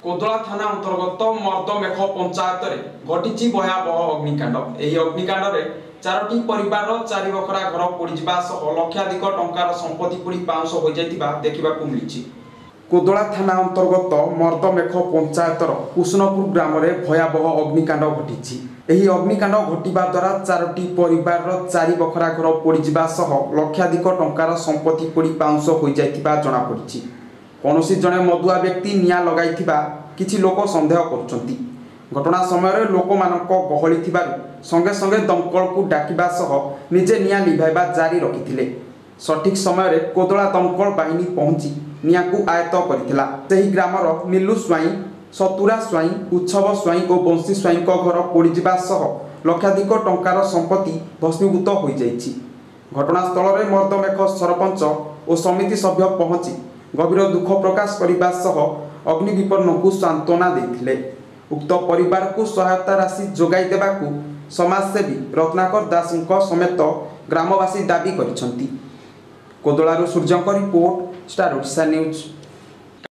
कोदला थाना अंतर्गत मर्दमेख पंचायत घटी भयावह अग्निकांड। यह अग्निकांड में 4टी परिवार 4 बखरा घर पोड़ा सह लक्षाधिक टंकार संपत्ति पोड़ी पाउंश हो देखा मिली। कोदला थाना अंतर्गत मर्दमेख पंचायत कुसनपुर ग्राम में भयावह अग्निकांड घटी। यह अग्निकांड घटवा द्वारा 4टी परिवार 4 बखरा घर पोड़ा सह लक्षाधिक टंकार संपत्ति पोड़ी पाउंश हो जमापड़ी। कौनसी जड़े मदुआ व्यक्ति निया लगाई किछि लोक संदेह करुछंती। घटना समय लोक मानक गहली संगे संगे दमकल को डाकिबा सह निजे निया लिभाइबा जारी रखिथिले। सठिक समय कोदला दमकल बाहिनी पहुंची निया को आयत्त करथिला। सेही ग्रामर नीलू स्वाई, सतुरा स्वाई, उत्सव स्वाई और बंशी स्वाई घर पोड़ीजिबा सह लक्षाधिक टंकार संपत्ति भस्मीभूत हो जाइछि। घटनास्थल में मर्दमेख सरपंच और समिति सभ्य पहुंची गभीर दुख प्रकाश करने सह अग्नि विपन्न को सांत्वना देथिले। उक्त परिवार को सहायता राशि जोगाई देबाकू समाजसेवी रत्नाकर दास समेत ग्रामवासी दाबी करिसंती। कोदलारू सूर्यंक रिपोर्ट, स्टार ओडिशा न्यूज।